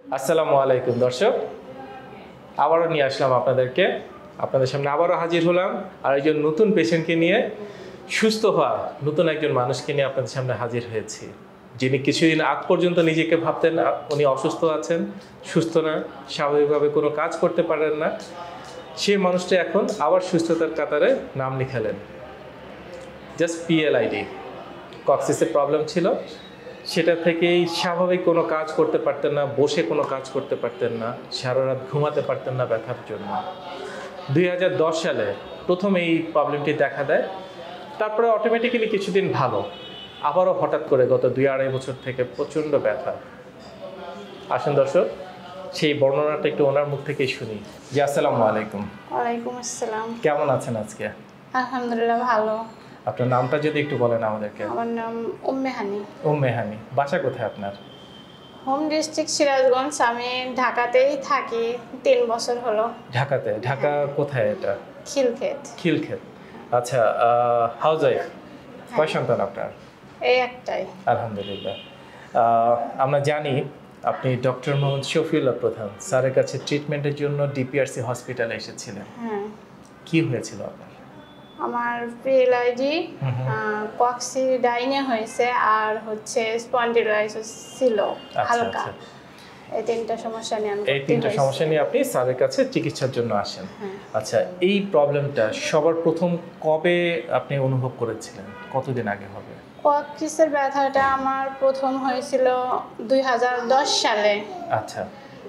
আসসালামু আলাইকুম দর্শক, আবারও নিয়ে আসলাম আপনাদের সামনে আবারও হাজির হলাম আর একজন নতুন পেশেন্টকে নিয়ে, সুস্থ হওয়া নতুন একজন মানুষকে নিয়ে আপনাদের সামনে হাজির হয়েছি, যিনি কিছুদিন আগ পর্যন্ত নিজেকে ভাবতেন উনি অসুস্থ আছেন, সুস্থ না, স্বাভাবিকভাবে কোনো কাজ করতে পারেন না। সেই মানুষটি এখন আবার সুস্থতার কাতারে নাম লিখালেন। জাস্ট পিএলআইডি কক্সিসের প্রবলেম ছিল, সেটা থেকেই স্বাভাবিক কোনো কাজ করতে পারতেন না, বসে কোনো কাজ করতে পারতেন না, সারা রাত ঘুমাতে পারতেন না ব্যথার জন্য। 2010 সালে প্রথম এই প্রবলেমটি দেখা দেয়, তারপরে অটোমেটিক্যালি কিছুদিন ভালো, আবারও হঠাৎ করে গত 2-2.5 বছর থেকে প্রচণ্ড ব্যথা। আসুন দর্শক, সেই বর্ণনাটা একটু ওনার মুখ থেকেই শুনি। জি, আসসালামু আলাইকুম। ওয়ালাইকুম আসসালাম। কেমন আছেন আজকে? আলহামদুলিল্লাহ ভালো। আপনার নামটা যদি একটু বলেন আমাদেরকে। আমার নাম উম্মে হানি। উম্মে হানি, বাসা কোথায় আপনার? Home district Sirajganj. আমি ঢাকাতেই থাকি 3 বছর হলো। ঢাকাতে? ঢাকা কোথায় এটা? খিলক্ষেত। খিলক্ষেত, আচ্ছা। House wife? কয় সন্তান আপনার? এই একটাই। আলহামদুলিল্লাহ। আমরা জানি আপনি ডক্টর মোহাম্মদ শফিউল্লাহ প্রধান স্যারের কাছে ট্রিটমেন্টের জন্য ডিপিআরসি হসপিটালে এসেছিলেন। হ্যাঁ। কি হয়েছিল আপনার? আমার পিএলআইডি, কক্সিডাইনে হয়েছে, আর হচ্ছে স্পন্ডিলাইটিস ছিল হালকা। এই 3টা সমস্যা নিয়ে আপনি স্যারের কাছে চিকিৎসার জন্য আসেন। আচ্ছা, এই প্রবলেমটা সবার প্রথম কবে আপনি অনুভব করেছিলেন? কতদিন আগে হবে? কক্সিসের ব্যথাটা আমার প্রথম হয়েছিল 2010 সালে। আচ্ছা।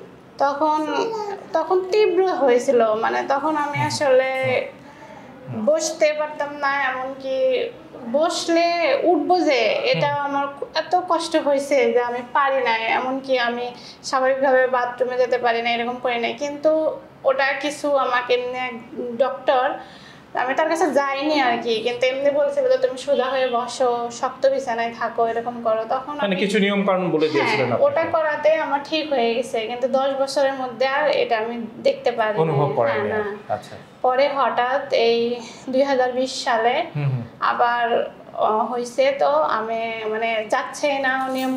তখন তীব্র হয়েছিল, মানে তখন আমি আসলে বসতে পারতাম না, এমনকি বসলে উঠবো যে এটা আমার এত কষ্ট হয়েছে যে আমি পারি না, এমনকি আমি স্বাভাবিকভাবে বাথরুমে যেতে পারি না, এরকম করি না। কিন্তু ওটা কিছু আমাকে ডক্টর, আমি তার কাছে যাইনি আর কি, কিন্তু এমনি বলছিল যে তুমি সোজা হয়ে বসো, শক্ত বিছানায় থাকো, এরকম করো। তখন মানে কিছু নিয়ম কানুন বলে দিয়েছিলেন আপনি? ওটা করাতে আমার ঠিক হয়ে গেছে, কিন্তু 10 বছরের মধ্যে আর এটা আমি দেখতে পারি অনুভব করেন না। আচ্ছা। পরে হঠাৎ এই 2020 সালে আবার হয়েছে, তো আমি মানে যাচ্ছে না নিয়ম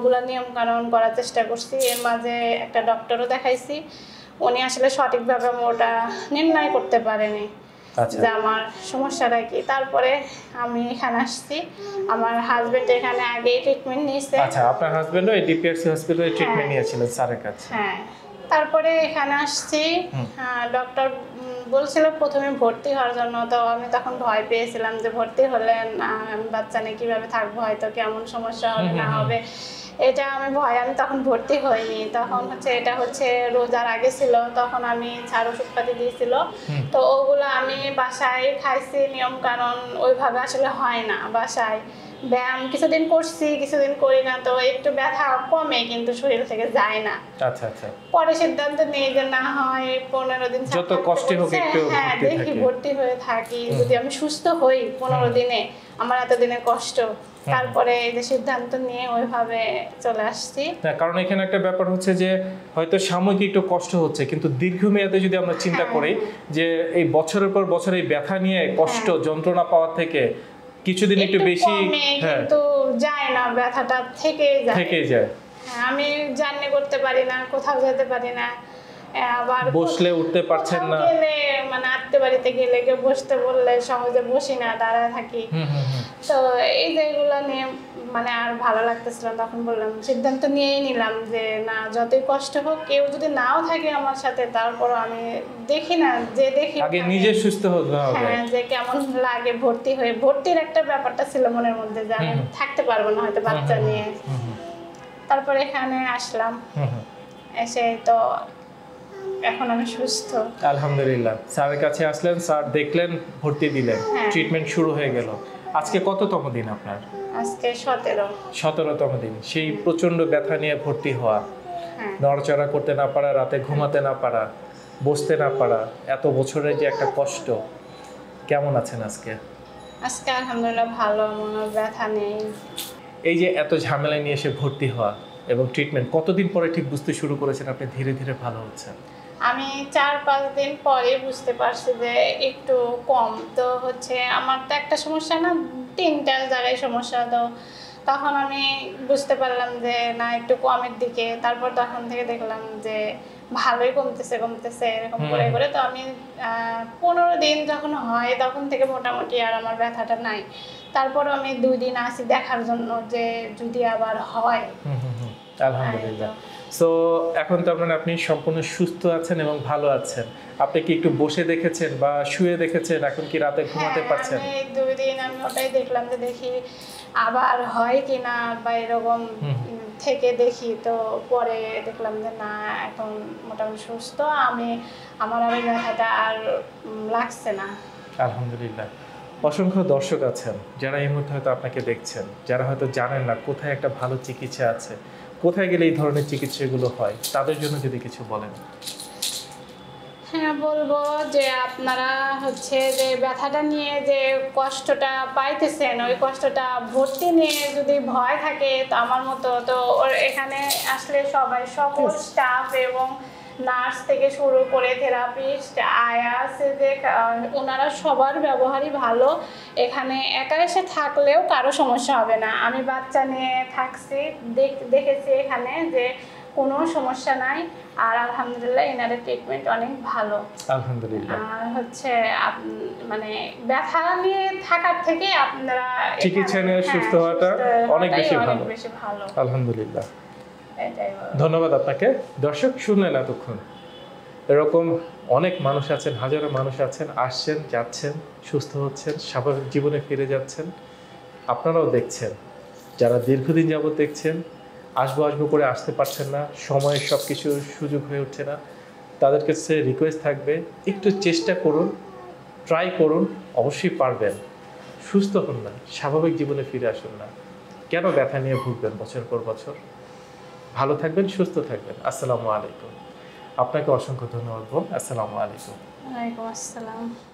কানুন করার চেষ্টা করছি। এর মাঝে একটা ডক্টরও দেখাইছি, উনি আসলে সঠিকভাবে ওটা নির্ণয় করতে পারেনি যে আমার সমস্যাটা কি। তারপরে আমি এখানে আসছি, আমার হাজবেন্ড এখানে আগে ট্রিটমেন্ট নিয়েছে। আচ্ছা, আপনার হাজবেন্ডও এই ডিপিআরসি হসপিটালে ট্রিটমেন্ট নিয়েছিলেন স্যারের কাছে? হ্যাঁ। তারপরে এখানে আসছি, ডক্টর বলছিল প্রথমে ভর্তি হওয়ার জন্য, তো আমি তখন ভয় পেয়েছিলাম যে ভর্তি হলে বাচ্চা নিয়ে কীভাবে থাকবো, হয়তো কেমন সমস্যা হবে না হবে, এটা আমি তখন ভর্তি হইনি। তখন এটা রোজার আগে ছিল, তখন আমি ছাড় ওষুধপাতি দিয়েছিল, তো ওগুলো আমি বাসায় খাইছি। নিয়ম কানুন ওইভাবে আসলে হয় না বাসায়। ব্যায়াম কিছুদিন করছি, কিছুদিন করি না, তো একটু ব্যথা কমে কিন্তু শরীর থেকে যায় না। আচ্ছা আচ্ছা। পরে সিদ্ধান্ত নিই যে না হয় 15 দিন যত কষ্ট হোক একটু দেখি ভর্তি হয়ে থাকি, যদি আমি সুস্থ হই 15 দিনে, আমার এতদিনের কষ্ট। তারপরে এই যে সিদ্ধান্ত নিয়ে ওইভাবে চলে আসছি। কারণ এখানে একটা ব্যাপার হচ্ছে যে হয়তো সাময়িক একটু কষ্ট হচ্ছে, কিন্তু দীর্ঘমেয়াদে যদি আমরা চিন্তা করি যে এই বছরের পর বছর এই ব্যথা নিয়ে কষ্ট যন্ত্রণা পাওয়ার থেকে কিছুদিন একটু বেশি, কিন্তু যায় না, ব্যথাটা থেকে যায়। আমি জার্নি করতে পারি না, কোথাও যেতে পারি না, আবার বসলে উঠতে পারছেন না, গেলে মানে আত্মীয় বাড়িতে গেলে কেউ বসতে বললে সহজে বসি না, দাঁড়ায় থাকি। তো এই যেগুলো নিয়ে মানে আর ভালো লাগতেছিল, তখন সিদ্ধান্ত নিয়েই নিলাম যে না, যতই কষ্ট হোক, কেউ যদি নাও থাকে আমার সাথে, তারপরও আমি দেখি আগে নিজে সুস্থ হতে হবে। হ্যাঁ, যে কেমন লাগে ভর্তির একটা ব্যাপারটা ছিল মনের মধ্যে যে আমি থাকতে পারবো না হয়তো বাচ্চা নিয়ে। তারপরে এখানে আসলাম, এসে তো এখন আমি সুস্থ আলহামদুলিল্লাহ। স্যারের কাছে আসলেন, স্যার দেখলেন, ভর্তি দিলেন, ট্রিটমেন্ট শুরু হয়ে গেল। আজকে কততম দিন আপনার? আজকে 17তম দিন। সেই প্রচন্ড ব্যথা নিয়ে ভর্তি হওয়া, নড়াচড়া করতে না পারা, রাতে ঘুমাতে না পারা, বসতে না পারা, এত বছরের যে একটা কষ্ট, কেমন আছেন আজকে? আলহামদুলিল্লাহ ভালো, আমার ব্যথা নেই। এই যে এত ঝামেলা নিয়ে এসে ভর্তি হওয়া এবং ট্রিটমেন্ট, কতদিন পরে ঠিক বুঝতে শুরু করেছেন আপনি ধীরে ধীরে ভালো হচ্ছেন? আমি 4-5 দিন পরে বুঝতে পারছি যে একটু কম। তো আমার তো একটা সমস্যা না, 3টা জায়গায় সমস্যা। তো তখন আমি বুঝতে পারলাম যে না একটু কমের দিকে, তারপর তখন থেকে দেখলাম যে ভালোই কমতেছে এরকম করে করে। তো আমি 15 দিন যখন হয় তখন থেকে মোটামুটি আর আমার ব্যথাটা নাই। তারপর আমি 2 দিন আসি দেখার জন্য যে যদি আবার হয়। আলহামদুলিল্লাহ। সো এখন তো আপনি সম্পূর্ণ সুস্থ আছেন এবং ভালো আছেন। আপনি কি একটু বসে দেখেছেন বা শুয়ে দেখেছেন? এখন কি রাতে ঘুমাতে পারছেন? আমি 2 দিন আমি ওটাই দেখলাম যে দেখি আবার হয় কিনা বা এরকম থেকে দেখি। তো পরে দেখলাম যে না, এখন মোটামুটি সুস্থ, আমার আর ব্যথাটা আর লাগছে না। আলহামদুলিল্লাহ। অসংখ্য দর্শক আছেন যারা এই মুহূর্তে হয়তো আপনাকে দেখছেন, যারা হয়তো জানেন না কোথায় একটা ভালো চিকিৎসা আছে, কোথায় গেলে এই ধরনের চিকিৎসাগুলো হয়, তাদের জন্য যদি কিছু বলেন। হ্যাঁ, বলবো যে আপনারা যে ব্যথাটা নিয়ে যে কষ্টটা পাইতেছেন, ওই কষ্টটা ভর্তি নিয়ে যদি ভয় থাকে তো আমার মতো তো এখানে আসলে সবাই, সকল স্টাফ এবং নার্স থেকে শুরু করে থেরাপিস্ট, আয়া আছে যে ওনারা সবার ব্যবহারই ভালো। এখানে একা এসে থাকলেও কারো সমস্যা হবে না। আমি বাচ্চা নিয়ে থাকছি, দেখেছি এখানে যে কোনো সমস্যা নাই। আর আলহামদুলিল্লাহ এনাদের ট্রিটমেন্ট অনেক ভালো। আলহামদুলিল্লাহ। আর মানে ব্যথা নিয়ে থাকার থেকে আপনারা চিকিৎসা নিয়ে সুস্থ হওয়াটা অনেক বেশি ভালো। আলহামদুলিল্লাহ। ধন্যবাদ আপনাকে। দর্শক শুনলেন এতক্ষণ, এরকম অনেক মানুষ আছেন, হাজারো মানুষ আছেন, আসছেন যাচ্ছেন, সুস্থ হচ্ছেন, স্বাভাবিক জীবনে ফিরে যাচ্ছেন। আপনারাও দেখছেন, যারা দীর্ঘদিন যাবত দেখছেন, আসবো করে আসতে পারছেন না, সময়ের সব কিছু সুযোগ হয়ে উঠছে না, তাদের কাছে রিকোয়েস্ট থাকবে একটু চেষ্টা করুন, ট্রাই করুন, অবশ্যই পারবেন। সুস্থ হন না, স্বাভাবিক জীবনে ফিরে আসুন না। কেন ব্যথা নিয়ে ভুগবেন বছর পর বছর? ভালো থাকবেন, সুস্থ থাকবেন। আসসালামু আলাইকুম। আপনাকে অসংখ্য ধন্যবাদ বোন। আসসালামু আলাইকুম। ওয়ালাইকুম আসসালাম।